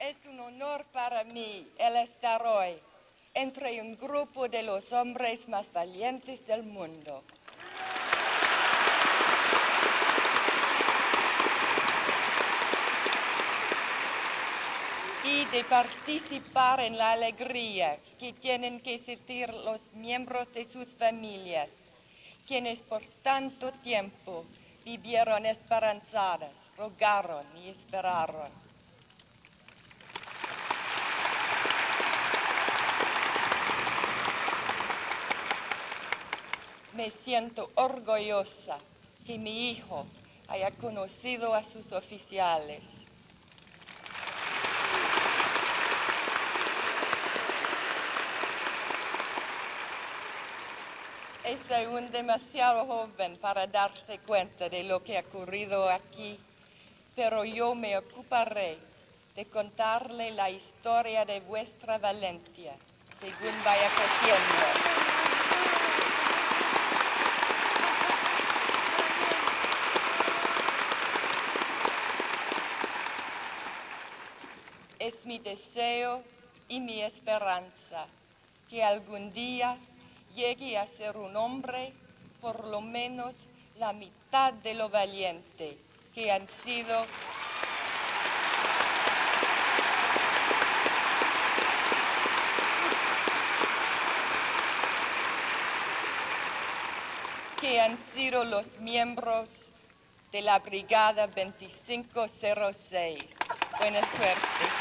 Es un honor para mí el estar hoy entre un grupo de los hombres más valientes del mundo. Y de participar en la alegría que tienen que sentir los miembros de sus familias, quienes por tanto tiempo vivieron esperanzadas, rogaron y esperaron. Me siento orgullosa que mi hijo haya conocido a sus oficiales. Es aún demasiado joven para darse cuenta de lo que ha ocurrido aquí, pero yo me ocuparé de contarle la historia de vuestra Valencia, según vaya creciendo. Es mi deseo y mi esperanza que algún día llegue a ser un hombre por lo menos la mitad de lo valiente que han sido los miembros de la Brigada 2506. Buena suerte.